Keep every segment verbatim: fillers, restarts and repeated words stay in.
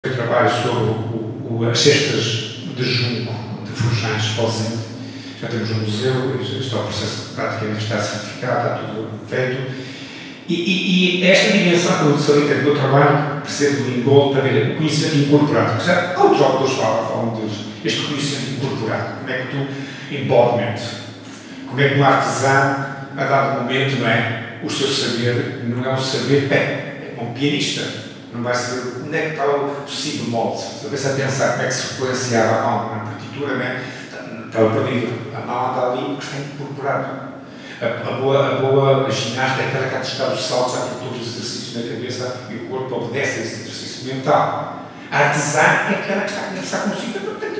Eu trabalho sobre o, o, as cestas de junco de Forjães Esposente. Já temos um museu, este é o processo praticamente está certificado, está tudo feito. E, e, e esta dimensão que eu salientei do meu trabalho, percebo o engol para ver o conhecimento incorporado. Porque já outros autores falam, falam deles. Este conhecimento incorporado, como é que tu, embodiment, como é que um artesão, a dado momento, não é? O seu saber não é um saber, é, é um pianista. Não vai saber onde é que está o si bemol. Talvez a pensar como é que se sequenciava a mão na partitura, não é? Estava perdido. A mão anda ali porque está incorporado. A, a, boa, a boa ginasta é aquela que há de estar os saltos, há todos os exercícios na cabeça e o corpo obedece a esse exercício mental. A artesã é aquela que está a conversar consigo.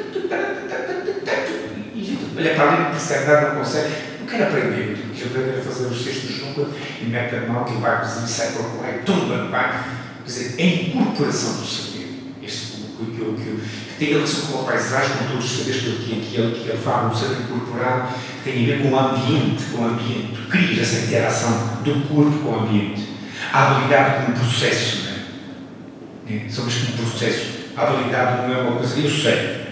E a gente olha para ali, não percebe nada, não consegue. Não quer aprender. Quer aprender a fazer os cestos junto e mete a mão, que vai cozinhar, sai para o lado, tumba, vai. Quer dizer, é a incorporação do saber. Este, aquilo que, que tem relação com a paisagem, com todos os saberes que ele, que ele, que ele fala, um saber incorporado, tem a ver com o ambiente, com o ambiente. Tu crias essa interação do corpo com o ambiente. A habilidade como processo, não é? Somos como processo. A habilidade não é uma coisa, eu sei.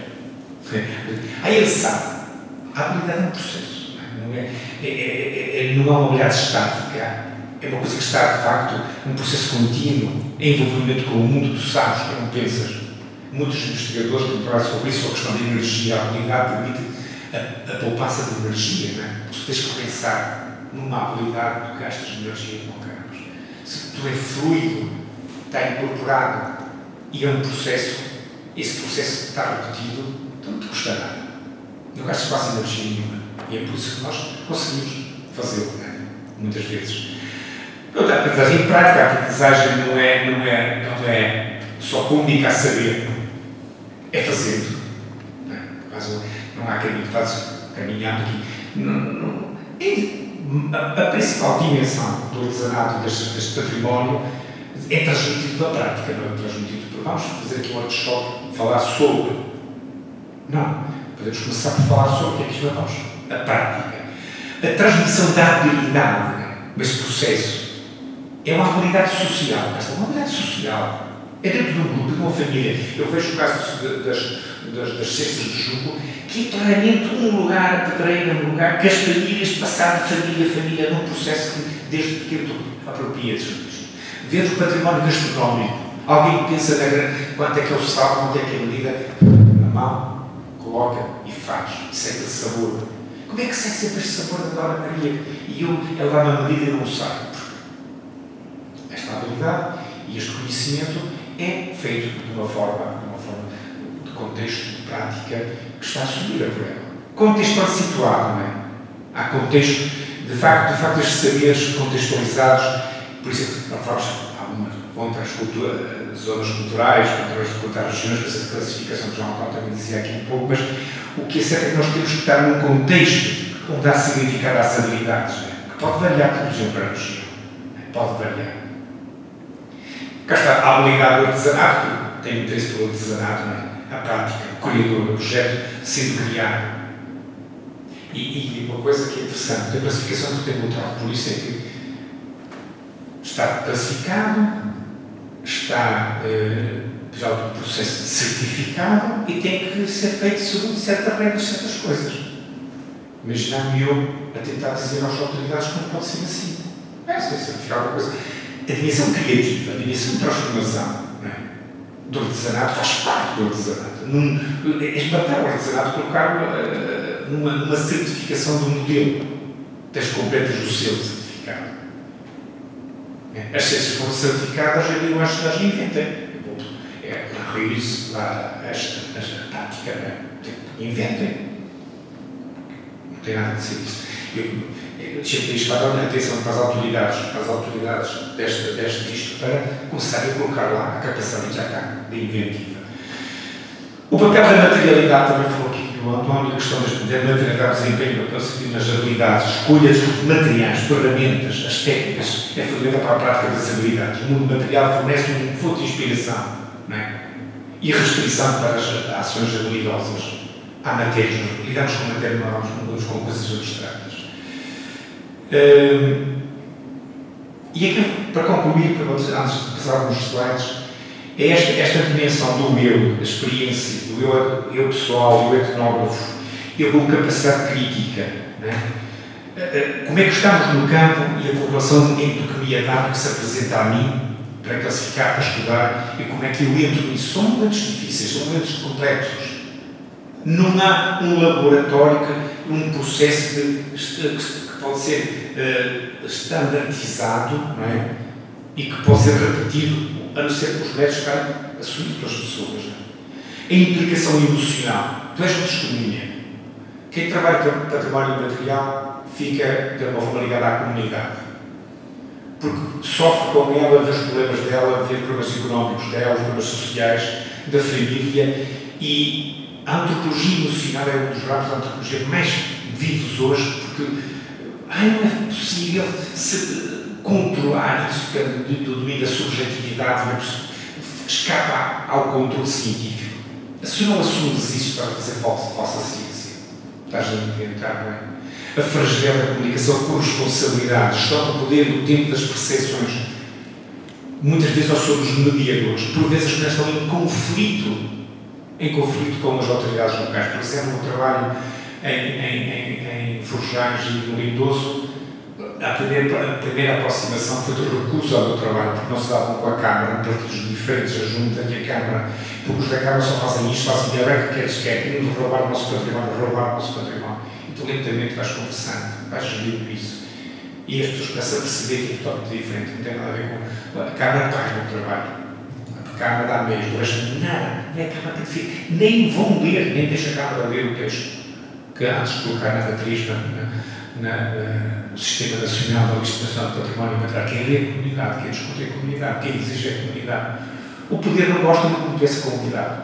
Aí ele sabe. A habilidade é um processo. Não é, é, é, é, não é uma habilidade estática. É uma coisa que está, de facto, um processo contínuo, em envolvimento com o mundo dos sabes, que não pensas. Muitos investigadores que trabalham sobre isso, a questão da energia, a habilidade permite a, a poupança de energia, não é? Tu tens que pensar numa habilidade que tu gastas energia com carros. Se tu é fluido, está incorporado e é um processo, esse processo está repetido, então não te custa nada. Não gastas quase energia nenhuma. E é por isso que nós conseguimos fazê-lo, não é? Muitas vezes. Portanto, a aprendizagem em prática, a aprendizagem não é, não é, não é só comunicar saber, é fazendo. Não, é? Não há caminho, fazes caminhando aqui. Não, não, é, a, a principal dimensão do artesanato, deste, deste património, é transmitido pela prática, não é transmitido por. Vamos fazer aqui um workshop, falar sobre. Não, podemos começar por falar sobre o que é que isto é a prática. A transmissão da habilidade, desse processo. É uma habilidade social, esta é uma habilidade social. É dentro de um grupo, de uma família. Eu vejo o caso das, das, das cestas de junco, que é claramente um lugar, a pedreira, um lugar que as famílias passaram de família a família num processo que, desde pequeno, apropria-se disto. Ver o património gastronómico. Alguém pensa na, quanto é que é o sal, quanto é que é a medida, na mão, coloca e faz. Sente o sabor. Como é que sai sempre este sabor da Dona Maria? E eu, ela dá uma medida e não sabe. Esta habilidade e este conhecimento é feito de uma forma, de uma forma de contexto, de prática, que está assumida por ela. Contexto para situado, não é? Há contexto, de facto, de facto, estes saberes contextualizados, por isso, não falamos, há uma, vão para as cultura, zonas culturais, contra as regiões, essa classificação que João Antônio também dizia aqui um pouco, mas o que é certo é que nós temos que estar num contexto onde há significado às habilidades, não é? Que pode variar de região para região, pode variar. Cá está a habilidade do artesanato, tem interesse pelo artesanato, não é? A prática, o criador, o projeto sendo criado. E, e uma coisa que é interessante, a classificação que tem lutado por isso é que está classificado, está eh, já o processo de certificado e tem que ser feito segundo certas regras, certas coisas. Imaginar-me eu a tentar dizer às autoridades como pode ser assim. É, se certificar alguma coisa. A dimensão criativa, a dimensão de transformação, não é? Do artesanato faz parte do artesanato. Num, esmatar o artesanato, colocar-o uh, numa, numa certificação do modelo. Tens completas o seu certificado. É? As ciências foram certificadas, eu acho que elas inventem. É a raiz, lá, esta, esta tática, não é? Inventem. Não tem nada a dizer isso. Eu, Sempre isto para dar atenção para as autoridades, para as autoridades deste, deste disto, para começarem a colocar lá a capacidade já cá, de inventiva. O papel da materialidade também falou aqui o António, a questão da materialidade, desempenho, para seguir nas habilidades, escolhas de materiais, ferramentas, as técnicas, é ferramenta para a prática das habilidades. O mundo material fornece um fonte de inspiração, não é? E restrição para as ações habilidosas. Há matérias, lidamos com matéria, não vamos com coisas abstratas. Um, e aqui, para concluir, para antes de passar alguns slides, é esta, esta dimensão do eu, da experiência, do eu, eu pessoal, do eu etnógrafo, eu com capacidade crítica, não é? Como é que estamos no campo e a correlação entre o que me é dado, que se apresenta a mim, para classificar, para estudar, e como é que eu entro nisso. São momentos difíceis, são momentos complexos. Não há um laboratório, um processo de, que pode ser uh, standardizado, não é? E que pode ser repetido, a não ser que os métodos ficarem assumidos pelas pessoas. Não é? A implicação emocional. Tu és uma testemunha. Quem trabalha com património material fica, de alguma forma, ligado à comunidade. Porque sofre com ela, vê os problemas dela, vê os problemas económicos dela, os problemas sociais, da família, e a antropologia emocional é um dos ramos da antropologia mais vivos hoje, porque ai, não é possível se controlar isso, que é do domínio da subjetividade, não é possível, escapa ao controle científico. Se não assumes isso, estás a fazer falsa, falsa ciência. Estás a inventar, não é? A fragilidade da comunicação, a corresponsabilidade, gestão do poder do tempo das percepções. Muitas vezes nós somos mediadores, por vezes as pessoas estão em conflito, em conflito com as autoridades locais. Por exemplo, o trabalho em, em, em, em Forjães e no Lindoso, a primeira, a primeira aproximação foi de recusa ao meu trabalho, porque não se davam com a Câmara, partidos diferentes, a Junta e a Câmara, porque os da Câmara só fazem isto, fazem de aberto que eles querem, querem roubar o nosso património, roubar o nosso património. E tu lentamente vais conversando, vais gerindo isso. E as pessoas começam a perceber que é totalmente diferente, não tem nada a ver com. A Câmara faz o trabalho, a Câmara dá meios, o resto nada, nem a Câmara tem que ver, nem vão ler, nem deixa a Câmara ler o texto, que antes de colocar na matriz, na, na, na, no Sistema Nacional da Lista Nacional do Património Material. Quem lê a comunidade, quem discute a comunidade, quem exige a comunidade. O poder não gosta de como tivesse convidado.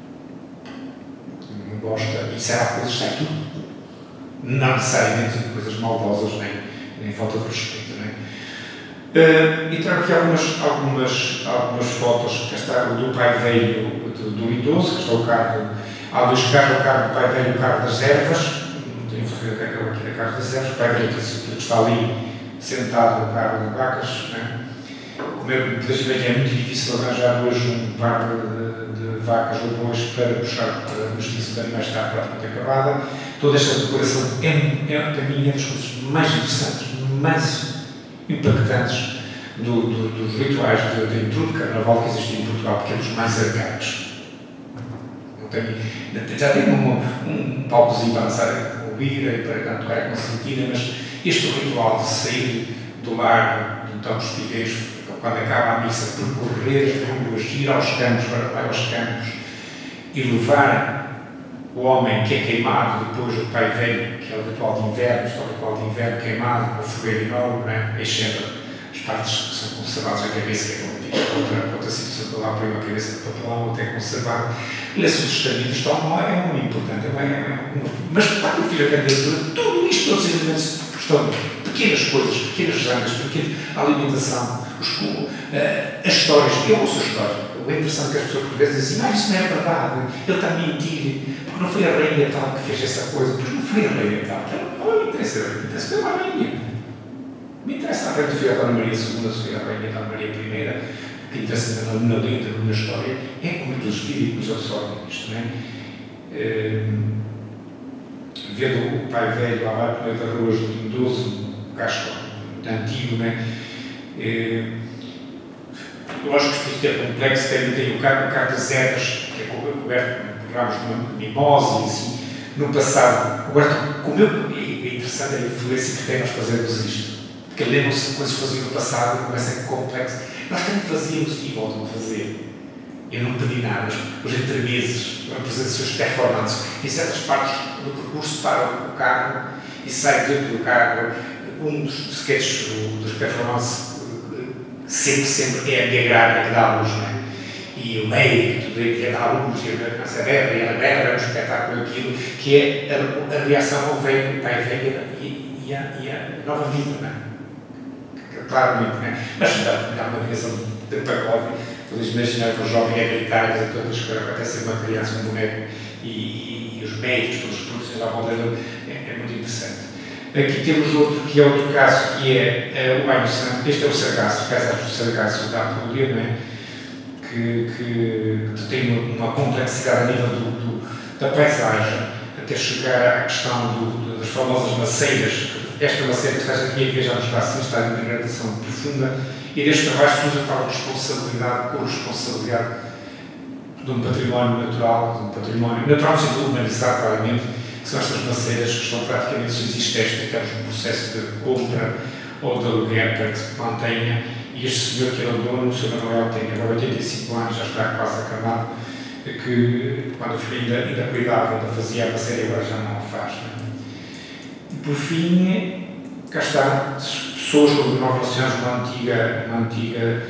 Não gosta, e será coisas, sai tudo. Não necessariamente de coisas maldosas, nem, nem falta de respeito. Não é? Uh, e trago aqui algumas, algumas, algumas fotos. Cá está o do pai velho do, do Lindoso, que está o carro. Há dois carros, o carro do pai velho e o carro das ervas. Não tenho que ver aquele aqui da carro das ervas. O pai velho que está ali sentado no carro de vacas. Não é? Como é que é muito difícil arranjar hoje um par de, de vacas ou bois para puxar para a mestiça de animais, está praticamente acabada. Toda esta decoração é, é, para mim, é das coisas mais interessantes, mais impactantes do, do, dos rituais de, de intrudo de carnaval que existem em Portugal, porque é dos mais arcaicos. Já tem um, um palcozinho para dançar com o Bira e para cantar com a Constantina, mas este ritual de sair do lar, então os pigueiros, quando acaba a missa, percorrer as ruas, ir aos campos, para aos campos e levar o homem que é queimado, depois o pai velho, que é o ritual de inverno, está o ritual de inverno queimado, com a fogueira enorme, né? Exceto as partes que são conservadas na cabeça, que é como fica outra, outra situação que lá põe uma cabeça de papelão, até conservada. Lê-se o testamento, isto é muito importante, é uma, é uma, mas para o filho a candidatura, tudo isto, todos os elementos estão pequenas coisas, pequenas zangas, pequena alimentação, os, uh, as histórias, eu ouço a história. É interessante que as pessoas por vezes dizem, mas isso não é verdade, ele está a mentir, porque não foi a rainha tal que fez essa coisa, porque não foi a rainha tal, não me interessa, me interessa foi a rainha. Me interessa a rainha, foi a Dona Maria segunda, foi a rainha Dona Maria primeira, o que interessa na, na lenda, na história, é como eles vivem, como eles absorvem isto, não é? Um, vendo o pai velho lá vai para o arroz do Lindoso, um casco antigo, não é? Um, lógico que isto é complexo, tem, tem o carro, o carro das ervas, que é coberto por ramos de mimosa e assim, no passado. Agora, como eu, é interessante a influência que tem nós fazermos isto, porque lembram-se de coisas que faziam no passado e começa a complexo. Nós também fazíamos e voltam a fazer. Eu não pedi nada, mas os entremeses, apresentações performances, em certas partes do percurso para o carro e sai dentro do carro um dos sketches dos performances. Sempre, sempre é a minha grávida que dá a luz, não é? E o meio, tudo aí, que é dar a luz, e a criança berra, e ela berra, é um espetáculo, aquilo, que é a, a reação ao velho, o pai velho e, e, a, e a nova vida, não é? Claramente, não é? Mas dá, dá uma dimensão de pagode, podes imaginar que o jovem é gritar, fazer todas as coisas, até ser uma criança, um boneco, e, e, e os médicos, todos os profissionais à volta dele, é, é muito interessante. Aqui temos outro, que é outro caso, que é, é o banho santo. Este é o sargaço, o caso do sargaço da Apologia, não é? que, que, que tem uma, uma complexidade a nível do, do, da paisagem, até chegar à questão do, das famosas maceiras. Esta maceira que estás aqui a ver já nos está assim, está em degradação profunda, e deste trabalho surge a tal responsabilidade, corresponsabilidade de um património natural, de um património natural no sentido humanizado, claramente, que são estas maceiras que estão praticamente, se existe esta, temos um processo de compra ou de aluguer para que se mantenha, e este senhor que era o dono, o senhor Manuel, tem agora oitenta e cinco anos, já está quase acabado, que quando o filho ainda, ainda cuidava, ainda fazia a maceira, agora já não o faz. Não é? E por fim, cá está, pessoas com que nós relacionamos uma antiga, uma antiga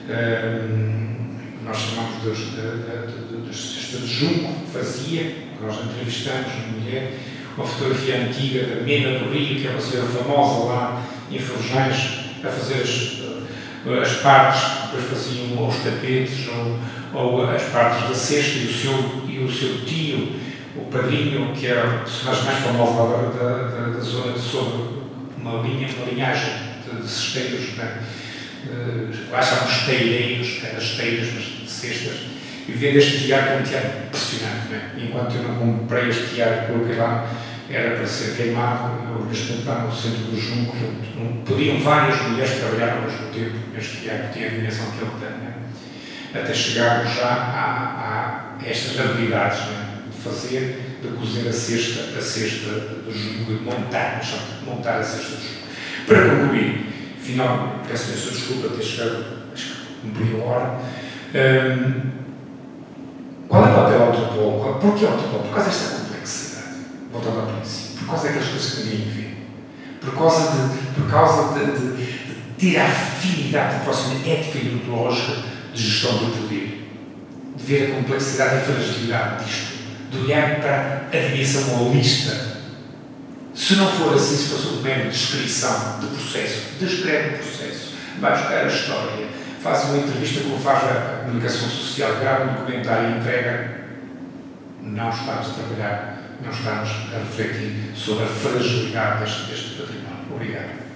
um, nós chamamos de, de, de, de, de Junco, que fazia, que nós entrevistamos, uma mulher, uma fotografia antiga da Mena do Rio, que é uma senhora famosa lá em Ferrugem, a fazer as, as partes, depois faziam os tapetes, ou, ou as partes da cesta, e o seu, e o seu tio, o padrinho, que era o personagem mais famoso lá da, da, da zona de sobre uma linha, uma linhagem de, de cesteiros, né? Uh, lá chamam esteireiros, eram esteiras, mas de cestas, e ver este tiago que é um tiago impressionante, né? Enquanto eu não comprei este tiago, coloquei lá, era para ser queimado, eu neste momento está no centro do Junco, podiam várias mulheres trabalhar ao mesmo tempo, este tiago tinha a dimensão que ele tem, né? Até chegarmos já a, a estas habilidades, né? De fazer, de cozer a cesta, a cesta do Junco, de montar, montar a cesta do Junco. Para concluir, final, peço a sua desculpa ter chegado, acho que cumpriu a hora. Um, qual é o papel do antropólogo? Porquê o antropólogo? Por causa desta complexidade. Voltando ao princípio. Por causa daquelas coisas que ninguém vê. Por causa de, por causa de, de, de ter a afinidade próxima ética e ontológica de gestão do poder. De ver a complexidade e a fragilidade disto. De olhar para a dimensão holista. Se não for assim, se fosse um mero de descrição de processo, descreve o processo, vai buscar a história, faz uma entrevista como faz a comunicação social, grava um documentário e entrega, não estamos a trabalhar, não estamos a refletir sobre a fragilidade deste, deste património. Obrigado.